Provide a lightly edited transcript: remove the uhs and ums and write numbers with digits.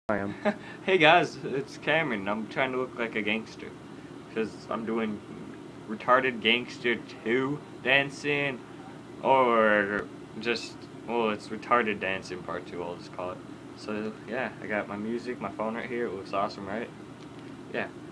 I am. Hey guys, it's Cameron. I'm trying to look like a gangster because I'm doing Retarded Gangster 2 dancing, or just, well, it's Retarded Dancing Part 2, I'll just call it. So yeah, I got my music, my phone right here. It looks awesome, right? Yeah.